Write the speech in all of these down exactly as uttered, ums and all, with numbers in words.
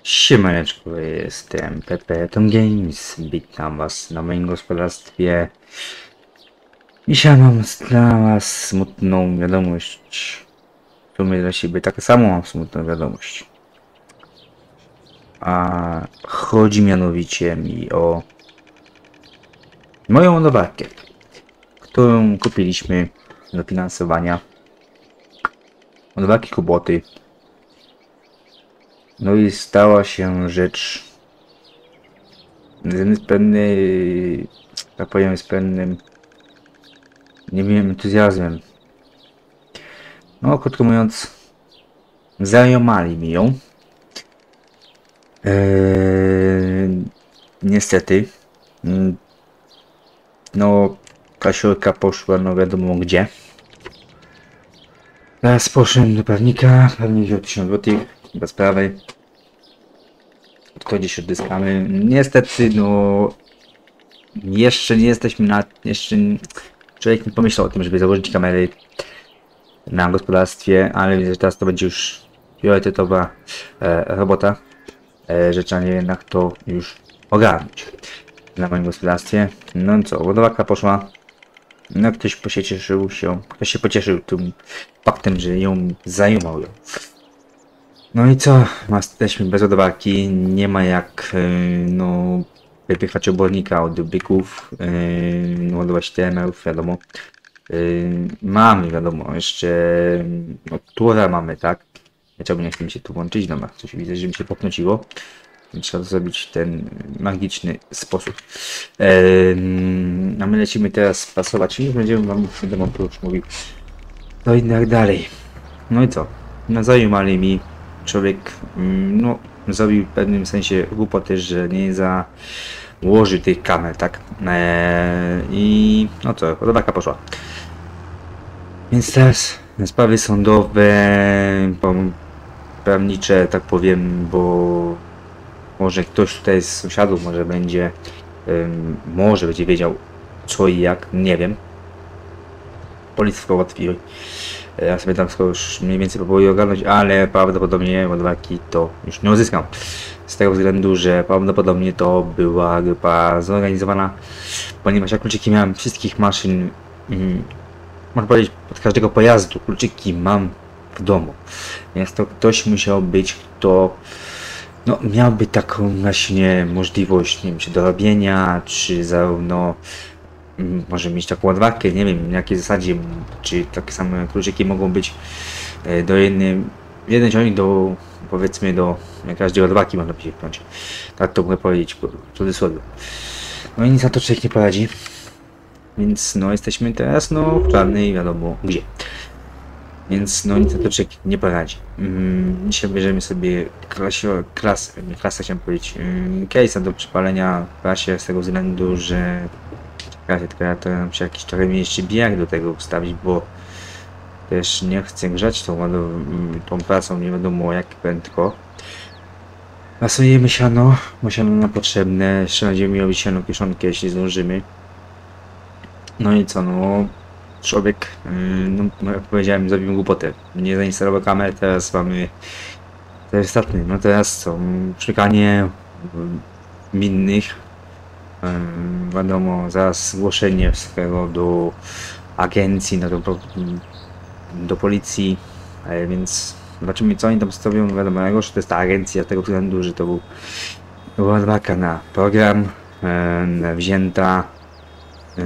Siemaneczko, jestem Pepe Tom Games, witam was na moim gospodarstwie. Dzisiaj mam dla was smutną wiadomość. W sumie dla siebie tak samo mam smutną wiadomość. A chodzi mianowicie mi o moją ładowarkę, którą kupiliśmy do finansowania. Ładowarki Kuboty. No i stała się rzecz z pewnej, tak powiem, z pewnym, nie wiem, entuzjazmem. No, krótko mówiąc, zajomali mi ją. Eee, niestety, no, kasiorka poszła, no wiadomo gdzie. Teraz poszedłem do prawnika, prawnik wziął tysiąc złotych, bez sprawy. Odchodzi się odzyskamy. Niestety, no, jeszcze nie jesteśmy na, jeszcze człowiek nie pomyślał o tym, żeby założyć kamery na gospodarstwie, ale widzę, że teraz to będzie już priorytetowa e, robota, e, że trzeba jednak to już ogarnąć na moim gospodarstwie. No co, ładowarka poszła. No ktoś pocieszył się, ktoś się pocieszył tym faktem, że ją zajmował ją. No i co? Jesteśmy bez ładowarki, nie ma jak yy, no wypychać obornika od byków, yy, ładować temerów, wiadomo. Yy, mamy, wiadomo, jeszcze no, tura mamy, tak? Dlaczego nie chce mi się tu włączyć? Dobra, coś widzę, że mi się poknociło. Trzeba to zrobić w ten magiczny sposób. Yy, a my lecimy teraz pasować i będziemy wam, wiadomo, to już mówił. No i tak dalej. No i co? No zajmowali mi. Człowiek, no, zrobił w pewnym sensie głupoty, że nie założy tych kamer, tak? Eee, I no co, ładowarka poszła. Więc teraz sprawy sądowe, prawnicze, tak powiem, bo może ktoś tutaj z sąsiadów może będzie, um, może będzie wiedział co i jak, nie wiem. Policja ułatwiła. Ja sobie tam już mniej więcej próbuję ogarnąć, ale prawdopodobnie ładowarki to już nie uzyskam. Z tego względu, że prawdopodobnie to była grupa zorganizowana, ponieważ ja kluczyki miałem wszystkich maszyn, mm, można powiedzieć od każdego pojazdu, kluczyki mam w domu. Więc to ktoś musiał być, kto no, miałby taką właśnie możliwość, nie wiem, czy do robienia, czy zarówno może mieć taką ładowarkę, nie wiem na jakiej zasadzie, czy takie same kluczyki mogą być do jednej, jeden ciągnik do, powiedzmy, do każdej ładowarki można by się wpiąć. Tak to mogę powiedzieć w cudzysłowie. No i nic na to człowiek nie poradzi. Więc no jesteśmy teraz no w czarnej, wiadomo gdzie. Więc no nic na to człowiek nie poradzi. Mm, dzisiaj bierzemy sobie klasio, klas, klasę chciałem powiedzieć, mm, case'a do przypalenia w klasie z tego względu, że tylko ja to nam się jakiś trochę jeszcze bijak do tego ustawić, bo też nie chcę grzać tą, tą pracą, nie wiadomo jak prędko. Pasujemy siano, bo siano nam potrzebne, jeszcze będziemy robić siano kieszonkę, jeśli zdążymy. No i co, no człowiek, no jak powiedziałem, zrobił głupotę, nie zainstalował kamer, teraz mamy, to jest ostatni, no teraz co, szukanie minnych. Wiadomo, zaraz zgłoszenie swego do agencji, no do, do policji, więc zobaczymy co oni tam zrobią. Wiadomo, najgorsze to jest ta agencja z tego względu, że to był, była ładowarka na program e, wzięta e,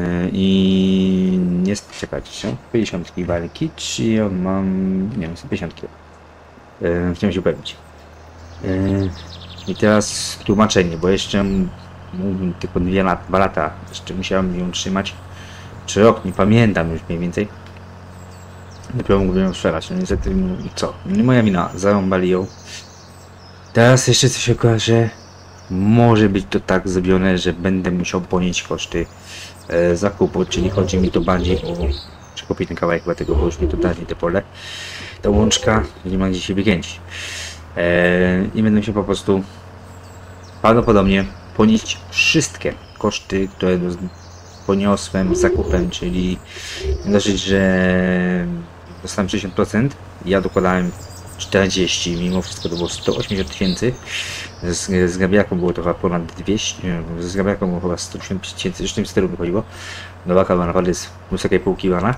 i nie czekać, pięćdziesiąt walki, czy ja mam, nie wiem, sto pięćdziesiąt kg. E, chciałem się upewnić. E, I teraz tłumaczenie, bo jeszcze mógłbym tylko dwie lata, dwa lata jeszcze musiałem ją trzymać, czy rok, nie pamiętam już mniej więcej. Dopiero mógłbym ją sprzedać, no niestety, no co, nie moja wina, zarąbali ją. Teraz jeszcze coś okaże, może być to tak zrobione, że będę musiał ponieść koszty e, zakupu, czyli chodzi mi to bardziej o przekupić ten kawałek chyba tego, bo już mi to daje te pole, ta łączka, nie ma gdzie się wykręcić. E, I będę się po prostu prawdopodobnie ponieść wszystkie koszty, które poniosłem z zakupem, czyli dosyć, że dostałem sześćdziesiąt procent, ja dokładałem czterdzieści, mimo wszystko to było sto osiemdziesiąt tysięcy. Z, z Grabiaką było to chyba ponad dwieście, nie, z Grabiaką było chyba sto osiemdziesiąt tysięcy, już w tym stylu wychodziło. Nowaka była naprawdę z wysokiej półki wana.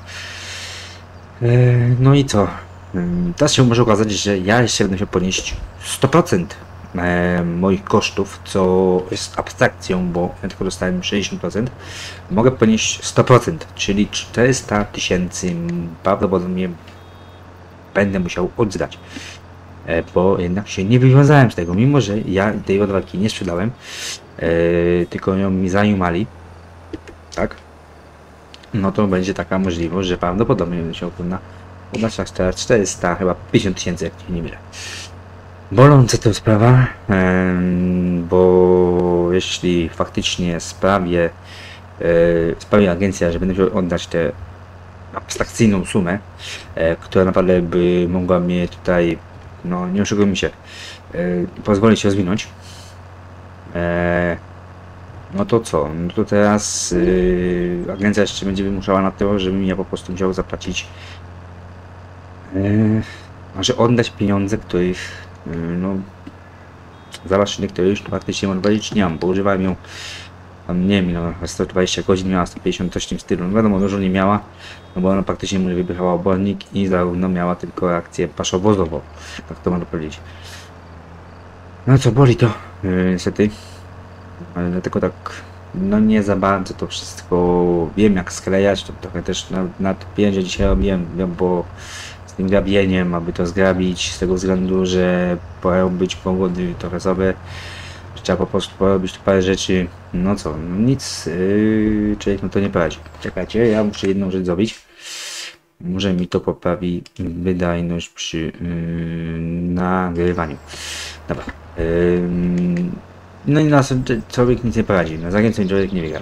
No i co? Teraz się może okazać, że ja jeszcze będę się podnieść sto procent moich kosztów, co jest abstrakcją, bo ja tylko dostałem sześćdziesiąt procent. Mogę ponieść sto procent, czyli czterysta tysięcy prawdopodobnie będę musiał oddać, bo jednak się nie wywiązałem z tego, mimo że ja tej ładowarki nie sprzedałem, tylko ją mi zajmowali, tak? No to będzie taka możliwość, że prawdopodobnie będę się na oddać teraz czterysta, chyba pięćdziesiąt tysięcy, jak nie mylę. Boląca to sprawa, bo jeśli faktycznie sprawię, sprawi agencja, że będę musiał oddać tę abstrakcyjną sumę, która naprawdę by mogła mnie tutaj, no nie oszukujmy się, pozwolić się rozwinąć, no to co? No to teraz agencja jeszcze będzie wymuszała na to, żebym ja po prostu musiał zapłacić, że oddać pieniądze, których no za maszyny, które już faktycznie mam powiedzieć nie mam, bo używałem ją tam, nie wiem, no, sto dwadzieścia godzin miała, sto pięćdziesiąt, coś w tym stylu, no wiadomo, dużo nie miała, no bo ona praktycznie mnie wypychała obornik i zarówno miała tylko reakcję paszowozową, tak to można powiedzieć. No co, boli to, yy, niestety, ale dlatego tak, no nie za bardzo to wszystko wiem jak sklejać, to trochę też nad, nad pięć dzisiaj robiłem, bo z tym grabieniem, aby to zgrabić, z tego względu, że mają być powody trochę sobie, trzeba po prostu porobić parę rzeczy, no co, no nic, yy, człowiek na to nie poradzi. Czekajcie, ja muszę jedną rzecz zrobić, może mi to poprawi wydajność przy yy, nagrywaniu. Dobra, yy, no i na człowiek nic nie poradzi, na zagraniczny człowiek nie wygra,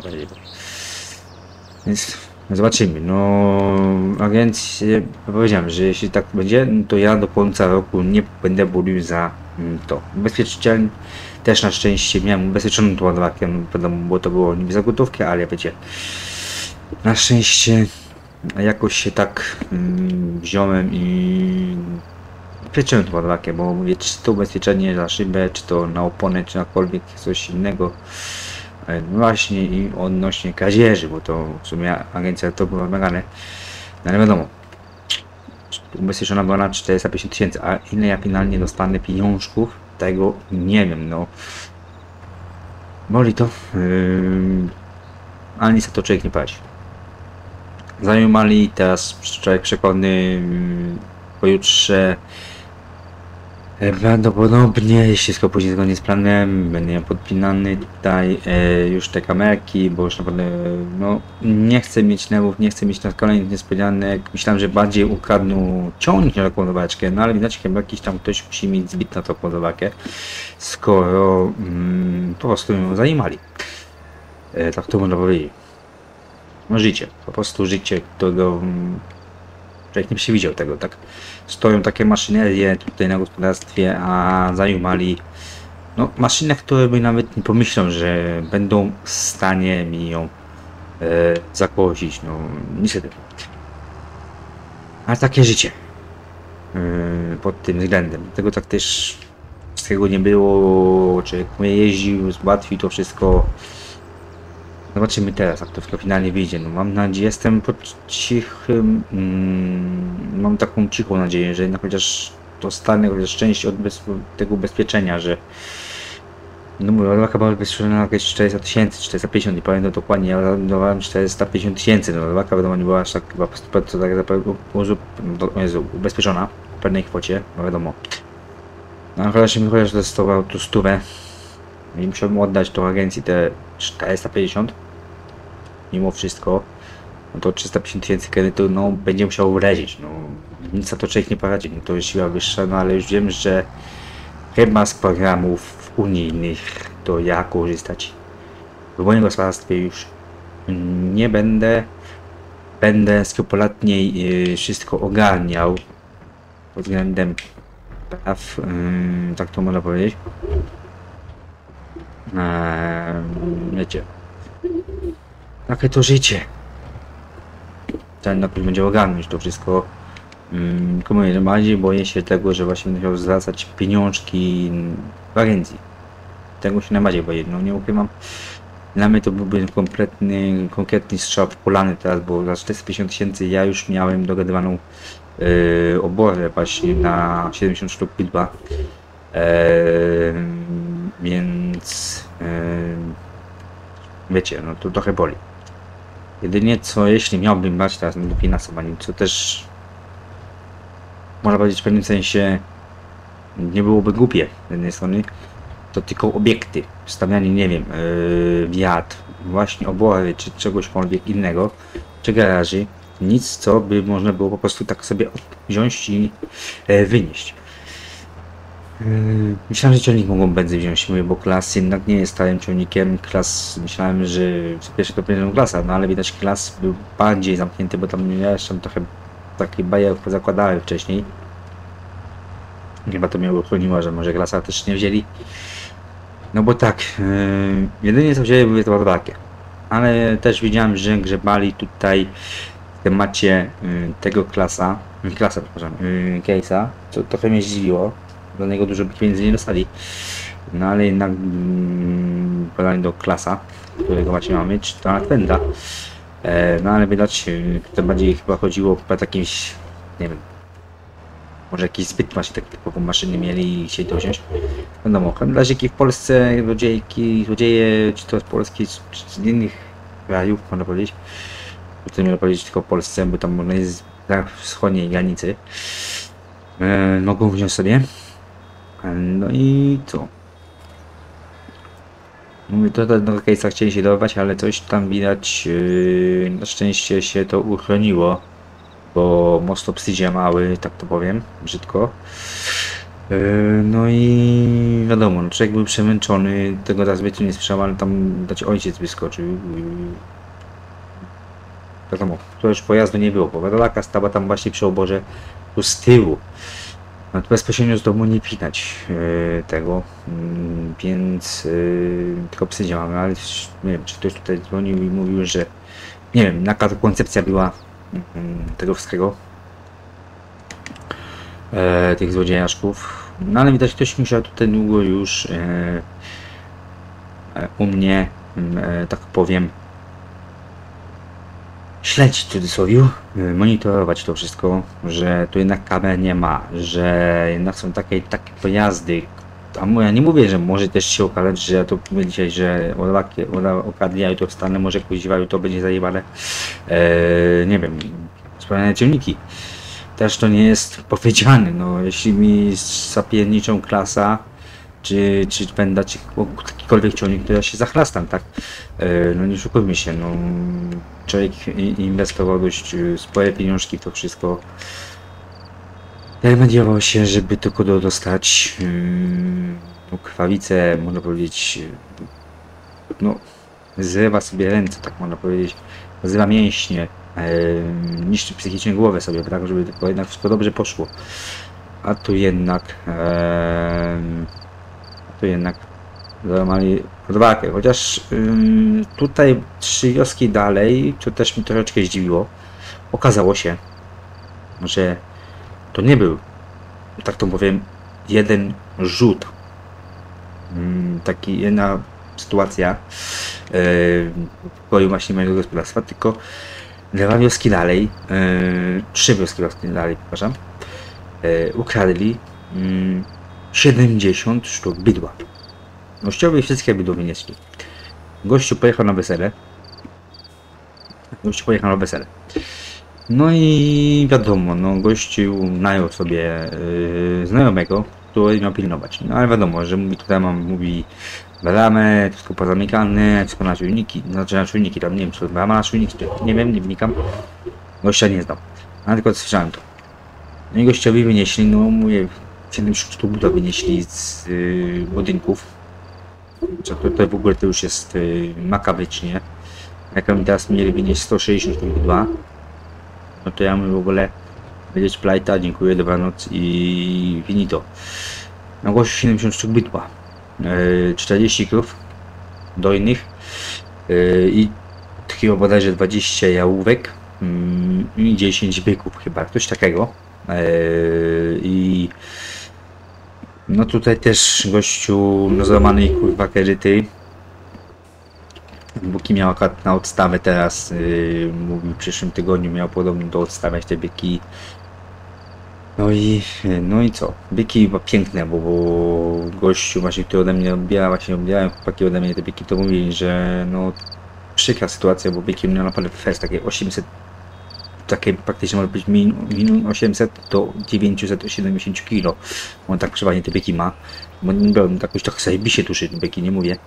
więc zobaczymy. No agencję powiedziałem, że jeśli tak będzie, to ja do końca roku nie będę bulił za to. Ubezpieczyciel też na szczęście miałem ubezpieczoną tą ładowarkę, no wiadomo, bo to było niby za gotówkę, ale wiecie, na szczęście jakoś się tak mm, wziąłem i ubezpieczyłem tą ładowarkę, bo mówię, czy to ubezpieczenie za szybę, czy to na oponę, czy nakolwiek coś innego. No właśnie i odnośnie kradzieży, bo to w sumie agencja to była wymagane, no ale wiadomo, ubezpieczona była na czterysta pięćdziesiąt tysięcy, a ile ja finalnie dostanę pieniążków, tego nie wiem, no boli to, yy, ale nic to człowiek nie płaci. Zajmowali teraz człowiek przekonany, yy, pojutrze prawdopodobnie, jeśli wszystko pójdzie zgodnie z planem, będę podpinany tutaj e, już te kamerki, bo już naprawdę no, nie chcę mieć nerwów, nie chcę mieć na kolejnych niespodzianek. Myślałem, że bardziej ukradną ciągnik na taką ładowarkę, no ale widać chyba jakiś tam ktoś musi mieć zbit na tą ładowarkę, skoro mm, po prostu ją zajmowali. E, tak to można powiedzieć. No życie, po prostu życie, którego mm, człowiek nie przewidział tego, tak? Stoją takie maszynerie tutaj na gospodarstwie, a zajmowali no, maszyny, które by nawet nie pomyślą, że będą w stanie mi ją e, zakłosić, no niestety. Ale takie życie e, pod tym względem. Tego tak też z tego nie było, człowiek jeździł, załatwił to wszystko. Zobaczymy teraz, jak to wszystko finalnie wyjdzie. No, mam nadzieję, jestem pod cichym, mm, mam taką cichą nadzieję, że jednak chociaż dostanę chociaż część od bez, tego ubezpieczenia, że no mówię, ładowarka była ubezpieczona na jakieś czterysta tysięcy, czterysta pięćdziesiąt, nie pamiętam dokładnie, ja dawałem czterysta pięćdziesiąt tysięcy, no ładowarka wiadomo nie była aż tak chyba co tak o Jezu, ubezpieczona w pewnej kwocie, no wiadomo. No ale chociaż mi chociaż dostawał tu stówę i musiałbym oddać tą agencji te czterysta pięćdziesiąt, mimo wszystko, no to trzysta pięćdziesiąt tysięcy kredytu, no będzie musiał wleźć, no nic na to człowiek nie poradzi, no to jest siła wyższa, no ale już wiem, że chyba z programów unijnych to ja korzystać w moim gospodarstwie już nie będę, będę skrupulatniej yy, wszystko ogarniał pod względem praw, yy, tak to można powiedzieć. Eee, wiecie, takie to życie. Ten napój będzie ogarnąć to wszystko Mm, Tylko mówię, że bardziej boję się tego, że właśnie będę musiał zwracać pieniążki w agencji. Tego się najbardziej boję. No nie ukrywam. Dla mnie to byłby kompletny, konkretny strzał w kolany teraz, bo za czterysta pięćdziesiąt tysięcy ja już miałem dogadywaną yy, oborę właśnie na siedemdziesiąt sztuk bydła. Yy, więc yy, wiecie, no to trochę boli. Jedynie co, jeśli miałbym brać teraz na dofinansowanie, co też można powiedzieć w pewnym sensie nie byłoby głupie z jednej strony, to tylko obiekty, stawianie, nie wiem, yy, wiatr, właśnie obory, czy czegośkolwiek innego, czy garaży, nic co by można było po prostu tak sobie wziąć i yy, wynieść. Yy, myślałem, że ciągnik mogą benzy wziąć, mówię, bo Klas jednak nie jest stałym ciągnikiem. Klas, myślałem, że co pierwsze to będzie Klasa, no ale widać Klas był bardziej zamknięty, bo tam ja jeszcze trochę taki bajer zakładałem wcześniej. Chyba to mnie uchroniło, że może Klasa też nie wzięli. No bo tak, yy, jedynie co wzięli były to ładowarki. Ale też widziałem, że grzebali tutaj w temacie yy, tego Klasa, yy, Klasa, przepraszam, yy, case'a, co trochę mnie zdziwiło. Do niego dużo pieniędzy nie dostali. No ale jednak mm, podali do Klasa, którego właśnie mamy, czy to Atvenda. E, no ale widać, yy, to bardziej chyba chodziło o jakimś, nie wiem, może jakiś zbyt właśnie tak typową maszynę mieli i chcieli to wziąć. Wiadomo, handlarzyki w Polsce, złodziejki, złodzieje, czy to z Polski, czy z innych krajów, można powiedzieć. Tu nie można powiedzieć tylko w Polsce, bo tam można jest na wschodniej granicy. E, mogą wziąć sobie. E, no i co? Mówię, to do case'a chcieli się dorwać, ale coś tam widać, yy, na szczęście się to uchroniło. Bo mocno psydzie mały, tak to powiem, brzydko. Yy, no i wiadomo, no, człowiek był przemęczony, tego raz zbyt nie słyszał, ale tam dać ojciec wyskoczył. Yy, wiadomo, to już pojazdu nie było, bo wadalaka stała tam właśnie przy oborze, tu z tyłu. No to bezpośrednio z domu nie widać yy, tego, yy, więc yy, tylko psydzie mamy, ale nie wiem, czy ktoś tutaj dzwonił i mówił, że nie wiem, jaka to koncepcja była tego wszystkiego, e, tych złodziejaszków. No ale widać, ktoś musiał tutaj długo już e, e, u mnie, e, tak powiem, śledzić w cudzysłowie, e, monitorować to wszystko, że tu jednak kamer nie ma, że jednak są takie, takie pojazdy. A ja nie mówię, że może też się okazać, że ja to mówię dzisiaj, że okradli autostranę, może kuziwają, to będzie zajebane. Eee, nie wiem, wspomniane ciągniki. Też to nie jest powiedziane, no jeśli mi zapierniczą Klasa, czy, czy Penda, czy jakikolwiek ciągnik, to ja się zachlastam, tak? Eee, no nie szukujmy się, no człowiek inwestował dość spore pieniążki w to wszystko. Ja nadziewał się, żeby tylko dostać yy, krwawicę, można powiedzieć, yy, no, zrywa sobie ręce, tak można powiedzieć, zrywa mięśnie, yy, niszczy psychicznie głowę sobie, tak, żeby tylko jednak wszystko dobrze poszło. A tu jednak, yy, a tu jednak złamali podwagę, chociaż yy, tutaj trzy wioski dalej, to też mi troszeczkę zdziwiło, okazało się, że to nie był, tak to powiem, jeden rzut. Taki jedna sytuacja w pokoju właśnie mojego gospodarstwa, tylko dwa wioski dalej, yy, trzy wioski dalej, przepraszam, yy, ukradli yy, siedemdziesiąt sztuk bydła. Gościowie wszystkie bydło wynieśli. Gościu pojechał na wesele. Gościu pojechał na wesele. No i wiadomo, no gościu najął sobie yy, znajomego, który miał pilnować. No ale wiadomo, że mówi tutaj mam, mówi bramę, wszystko pozamykane, wszystko na czujniki, znaczy na czujniki, tam nie wiem, czy brama na czujniki, nie wiem, nie wnikam. Gościa nie znał, ale tylko słyszałem to. No i gościowi wynieśli, no mówię, siedem sztuk buta wynieśli z yy, budynków. Co tutaj w ogóle to już jest yy, makabrycznie. Jak oni teraz mieli wynieść sto sześćdziesiąt sztuk budła, no to ja mówię w ogóle wiedzieć plajta, dziękuję, dobranoc i finito. Na głosie siedemdziesiąt sztuk bydła, yy, czterdzieści krów dojnych yy, i takiego bodajże dwadzieścia jałówek yy, i dziesięć byków chyba, coś takiego. Eee, I no tutaj też gościu no złamanej kurwa kredyty. Buki miał akurat na odstawę teraz, yy, mówił w przyszłym tygodniu miał podobno do odstawiać te byki. No i no i co? Byki chyba piękne, bo, bo gościu właśnie, który ode mnie odbiera, właśnie odbierają chłopaki ode mnie te byki, to mówili, że no przykra sytuacja, bo byki miał naprawdę fest, takie osiemset, takie praktycznie może być minimum osiemset do dziewięćset siedemdziesiąt kilo. On tak przeważnie te byki ma, bo nie byłem jakoś trochę sobie bisie tuszy te byki, nie mówię.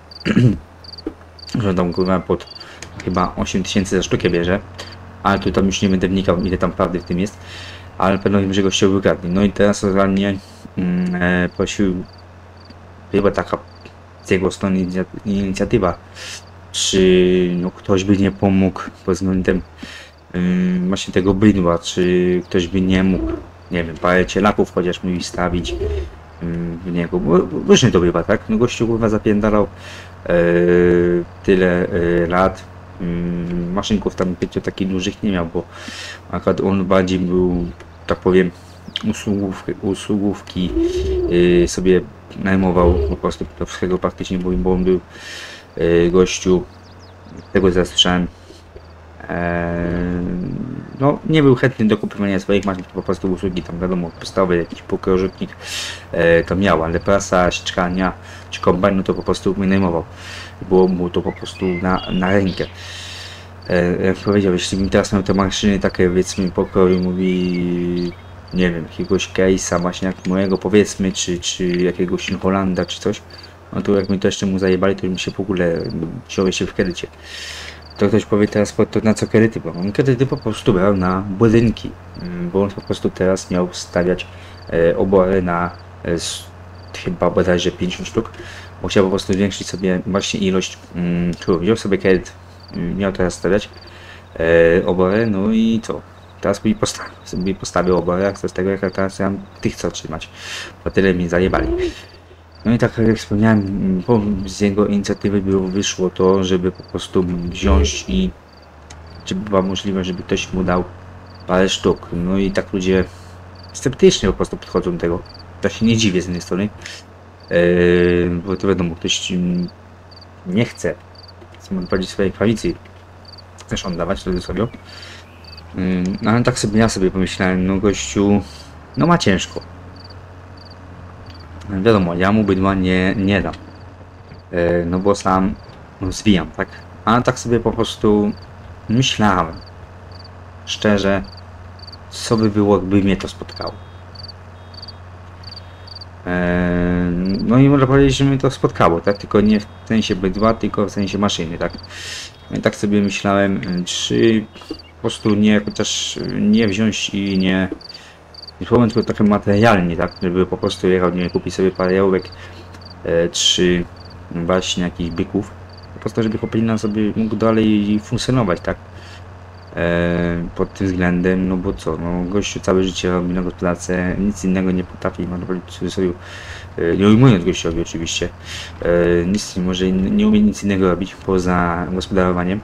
Że tam kurwa pod chyba osiem tysięcy za sztukę bierze, ale tu tam już nie będę wnikał, ile tam prawdy w tym jest, ale pewno wiem, że gościu wygadnie. No i teraz realnie mm, e, prosił, chyba taka z jego strony inicjatywa, czy no, ktoś by nie pomógł pod względem ym, właśnie tego bydła, czy ktoś by nie mógł, nie wiem, parę cielaków chociaż mógł stawić ym, w niego, bo różnie to bywa, tak? No gościu kurwa zapiędalał Yy, tyle yy, lat. Yy, maszynków tam pięciu takich dużych nie miał, bo akurat on bardziej był, tak powiem, usługów, usługówki yy, sobie najmował po prostu do wszystkiego praktycznie, bo, bo on był yy, gościu, tego zasłyszałem, yy, no nie był chętny do kupowania swoich maszyn, po prostu usługi tam wiadomo, podstawowe, jakiś pokrożutnik yy, to miał, ale prasa, ściskania czy kombajn, no to po prostu mnie najmował. Było mu to po prostu na, na rękę. E, jak powiedział, jeśli bym teraz miał te maszyny takie, powiedzmy, pokroju, mówi, nie wiem, jakiegoś case'a właśnie jak mojego, powiedzmy, czy, czy jakiegoś Holanda, czy coś, no to jak mi to jeszcze mu zajebali, to bym się w ogóle wziął się w kredycie. To ktoś powie teraz, to na co kredyty, bo on kredyty po prostu brał na budynki, bo on po prostu teraz miał stawiać e, obory na e, chyba bodajże pięćdziesiąt sztuk, bo chciał po prostu zwiększyć sobie właśnie ilość, mm, tu wziął sobie kredyt, miał teraz stawiać e, obory, no i co? Teraz mi postawił, sobie postawił obory, jak z tego, jak teraz ja tych chcę otrzymać, bo tyle mi zajebali. No i tak jak wspomniałem, z jego inicjatywy było, wyszło to, żeby po prostu wziąć i czy była możliwość, żeby ktoś mu dał parę sztuk. No i tak ludzie sceptycznie po prostu podchodzą do tego. Ja się nie dziwię z jednej strony, yy, bo to wiadomo, ktoś nie chce powiedzieć swojej koalicji, też on dawać wtedy sobie. Yy, no ale tak sobie ja sobie pomyślałem, no gościu, no ma ciężko. Wiadomo, ja mu bydła nie, nie dam, yy, no bo sam no, zwijam, tak? Ale tak sobie po prostu myślałem, szczerze, co by było, jakby mnie to spotkało. No i można powiedzieć, że mnie to spotkało, tak? Tylko nie w sensie bydła, tylko w sensie maszyny, tak? No i tak sobie myślałem, czy po prostu nie, chociaż nie wziąć i nie powiem tylko trochę materialnie, tak? Żeby po prostu jechał, nie kupić sobie parę jałówek, e, czy właśnie jakichś byków, po prostu żeby chłopina sobie mógł dalej funkcjonować, tak? E, pod tym względem, no bo co, no gościu całe życie robi na gospodarce, nic innego nie potrafi, można powiedzieć w cudzysłowie, e, nie ujmując gościowi oczywiście, e, nic nie może, nie umie nic innego robić poza gospodarowaniem.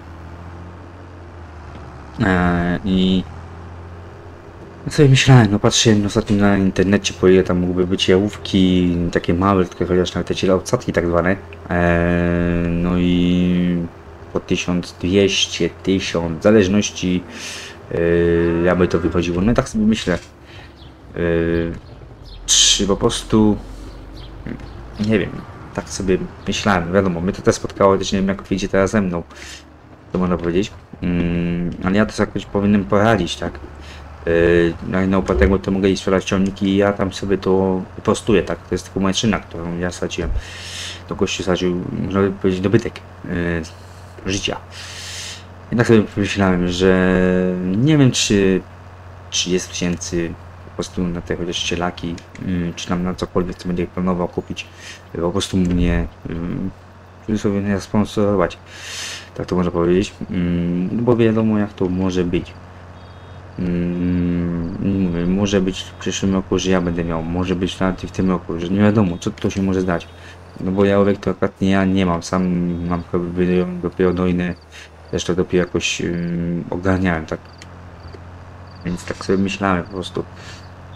E, I no sobie myślałem, no patrzyłem ostatnio na internecie, po ile tam mógłby być jałówki, takie małe, tylko chociaż nawet te odsadki tak zwane, e, no i po tysiąc dwieście, tysiąc, w zależności yy, jakby to wychodziło. No i tak sobie myślę, yy, czy po prostu, nie wiem, tak sobie myślałem, wiadomo, mnie to też spotkało, też nie wiem jak wyjdzie teraz ze mną, to można powiedzieć, yy, ale ja to jakoś powinienem poradzić, tak. Yy, no i na opłatego to mogę iść sprzedać ciągniki i ja tam sobie to wyprostuję, tak, to jest tylko maszyna, którą ja straciłem, to gościu stracił, można by powiedzieć, dobytek. Yy, życia. I tak sobie pomyślałem, że nie wiem czy trzydzieści tysięcy po prostu na te chociaż ścielaki, yy, czy tam na cokolwiek co będzie planował kupić, yy, po prostu mnie yy, sobie nie sponsorować, tak to można powiedzieć, yy, bo wiadomo jak to może być. Yy, mówię, może być w przyszłym roku, że ja będę miał, może być nawet w tym roku, że nie wiadomo co to się może zdać. No bo jałówek to akurat nie ja nie mam, sam mam dopiero dojne, też to dopiero jakoś yy, ogarniałem, tak. Więc tak sobie myślałem po prostu,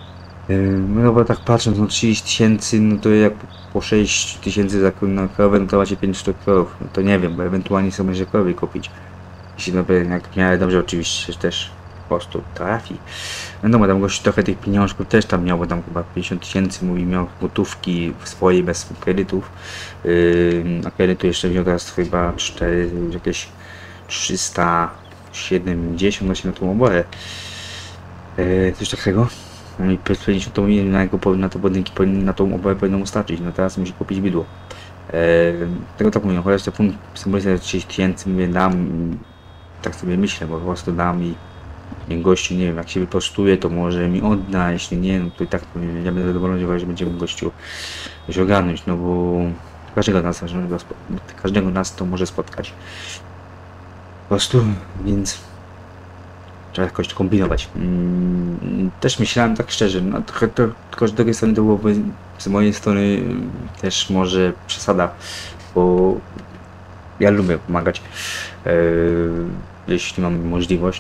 No bo tak patrząc, no trzydzieści tysięcy, no to jak po sześć tysięcy za na krowę, no to macie pięć sztuk krów. No to nie wiem, bo ewentualnie sobie może krowy kupić. Jeśli no, jak w miarę dobrze oczywiście też po prostu trafi. No bo tam gość trochę tych pieniążków też tam miał, bo tam chyba pięćdziesiąt tysięcy mówi, miał gotówki swojej bez kredytów. Yy, a kredytu jeszcze wziął teraz chyba cztery, jakieś trzysta siedemdziesiąt właśnie na tą oborę. Yy, coś takiego. No i pięćdziesiąt to mówi, na, jego, na to budynki na tą oborę powinno mu starczyć. No teraz musi kupić bydło. Yy, tego tak mówię, chociaż te punkt symbolizuje trzydzieści tysięcy, mówię, dam, tak sobie myślę, bo po prostu dam i niech gościu, nie wiem, jak się wypostuje, to może mi odda, jeśli nie, no to i tak ja będę zadowolony, że będziemy gościu coś ogarnąć, no bo każdego nas, każdego nas to może spotkać. Po prostu, więc trzeba jakoś kombinować. Mm, też myślałem tak szczerze, no trochę to, tylko z drugiej strony to byłoby z mojej strony też może przesada, bo ja lubię pomagać, yy, jeśli mam możliwość.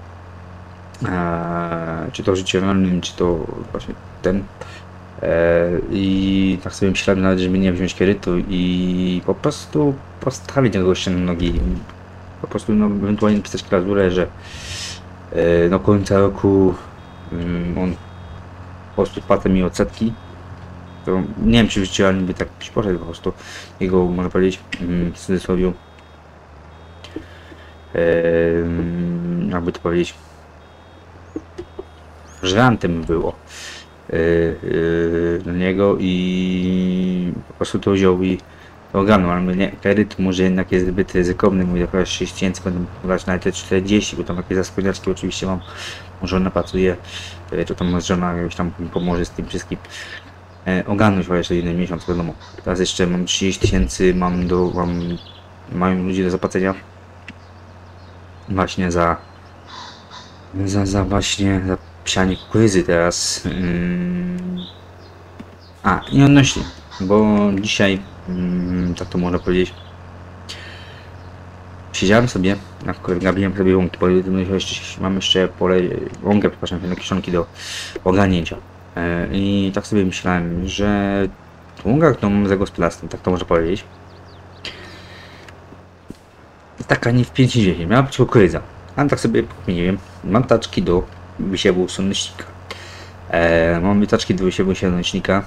Eee, czy to życie realnym, czy to właśnie ten. Eee, I tak sobie myślałem nawet, żeby nie wziąć kredytu i po prostu postawić tego gościa na nogi. Po prostu no, ewentualnie pisać klauzulę, że e, do końca roku um, on po prostu płacę mi odsetki. To nie wiem, czy życie realnym by tak poszedł po prostu. Jego, można powiedzieć, w cudzysłowie, eee, jakby to powiedzieć, żrantem było yy, yy, do niego i po prostu to wziął i to ogarnął, ale nie, kredyt może jednak jest zbyt ryzykowny, mówię, akurat sześć tysięcy, będę brać nawet te czterdzieści, bo tam jakieś zaskórniaczki oczywiście mam, może ona pracuje, yy, to tam żona jakoś tam mi pomoże z tym wszystkim yy, ogarnąć, chociaż to jeden miesiąc, wiadomo. Teraz jeszcze mam trzydzieści tysięcy, mam do, mam, mają ludzie do zapłacenia właśnie za za, za właśnie za psianie kukurydzy teraz. Yy... A, i odnośnie, bo dzisiaj, yy, tak to można powiedzieć, siedziałem sobie, nabiłem sobie łąki, bo jeszcze, mam jeszcze pole, łąkę, przepraszam, te kiszonki do ogarnięcia. Yy, I tak sobie myślałem, że łąka, którą mam za gospodarstwem, tak to można powiedzieć, taka nie w pięć dziesięć, miała być kukurydza. A tak sobie pokminiłem, mam taczki do wysiewu słonecznika. E, mam taczki do wysiewu słonecznika.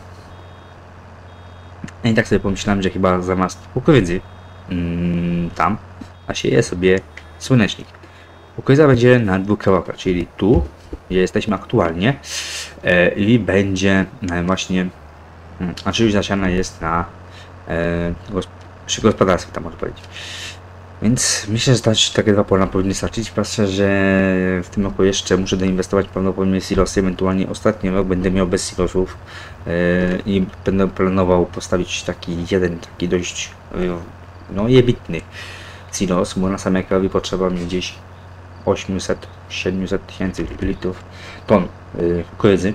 I tak sobie pomyślałem, że chyba zamiast kukurydzy mm, tam, a sieję sobie słonecznik. Kukurydza będzie na dwóch kawałkach, czyli tu, gdzie jesteśmy aktualnie, e, i będzie e, właśnie, mm, a czyli zasiana jest na e, przy gospodarstwie, tam można powiedzieć. Więc myślę, że stać, takie dwa pola powinny starczyć. Patrzę, że w tym roku jeszcze muszę doinwestować prawdopodobnie silosy, ewentualnie ostatni rok będę miał bez silosów yy, i będę planował postawić taki jeden, taki dość yy, no jebitny silos, bo na samej krowie potrzeba mi gdzieś osiemset do siedmiuset tysięcy litrów ton yy, kukurydzy.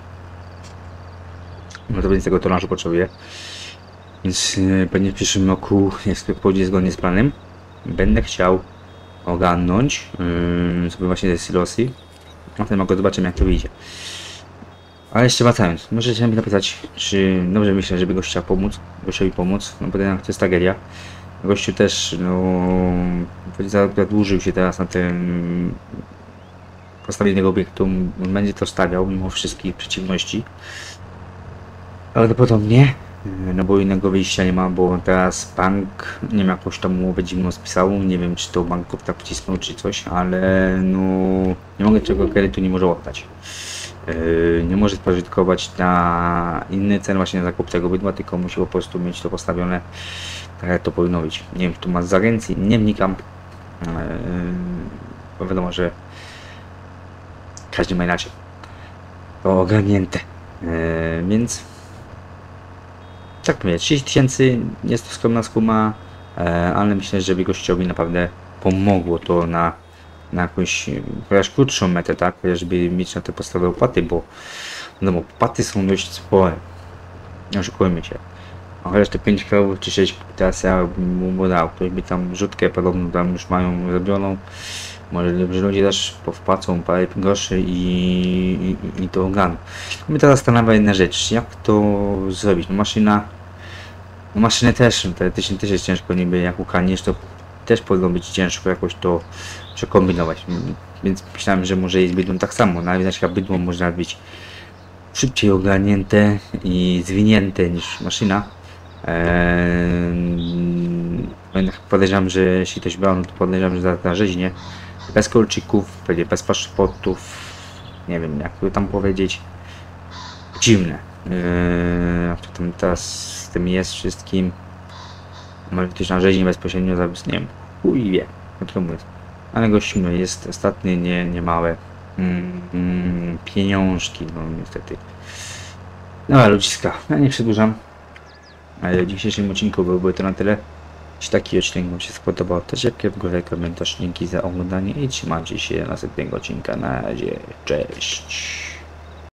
No to będzie tego tonażu potrzebuję. Więc yy, pewnie w przyszłym roku, jak pójdzie zgodnie z planem, będę chciał ogarnąć yy, sobie właśnie te silosy. Na tym mogę zobaczymy, jak to wyjdzie. Ale jeszcze wracając, możecie mi napisać, czy dobrze myślę, żeby gościa pomóc, gościowi pomóc, no bo to jest tragedia. Gościu też, no, zadłużył się teraz na tym postawieniu tego obiektu, on będzie to stawiał mimo wszystkich przeciwności. Prawdopodobnie, no bo innego wyjścia nie ma, bo teraz bank, nie wiem, jakąś tam umowę dziwną spisał, nie wiem, czy to banków tak wcisnął, czy coś, ale no nie mogę czego kredytu nie może oddać. Yy, nie może spożytkować na inny cel właśnie na zakup tego bydła, tylko musi po prostu mieć to postawione tak, jak to powinno być. Nie wiem, tu ma z agencji, nie wnikam, yy, bo wiadomo, że każdy ma inaczej to ogarnięte, yy, więc tak mówię, trzydzieści tysięcy jest to skromna suma, e, ale myślę, że gościowi naprawdę pomogło to na, na jakąś chociaż krótszą metę, tak, żeby mieć na te podstawowe opłaty, bo no, bo opłaty są dość spore, nie oszukujmy się. A chociaż te pięć krowów czy sześć teraz ja bym mu dał, ktoś by tam rzutkę podobną tam już mają zrobioną, Może dobrzy ludzie też powpłacą parę groszy i, i, i to ogarną. Mnie to zastanawia jedna rzecz, jak to zrobić? No maszyna, no maszynę też, teoretycznie też jest ciężko, niby jak ukradniesz, to też powinno być ciężko jakoś to przekombinować. Więc myślałem, że może i z bydłem tak samo, nawet na przykład bydło można być szybciej ogarnięte i zwinięte niż maszyna. Eee, podejrzewam, że jeśli ktoś brał, no to podejrzewam, że za, za rzeźnie. Bez kolczyków, pewnie bez paszportów, nie wiem jak to tam powiedzieć. Dziwne. Eee, jak to tam teraz z tym jest wszystkim. Może ktoś na rzeźni bezpośrednio zapisał, nie wiem, chuj wie, jak to mówię. Ale gościu no jest ostatnie nie, nie małe mm, mm, pieniążki, no niestety. No ludziska, ja nie przedłużam. Ale w dzisiejszym odcinku byłby to na tyle. Jeśli taki odcinek Wam się spodobał, to jak w górę komentarz, dzięki za oglądanie i trzymajcie się następnego odcinka. Na razie, cześć.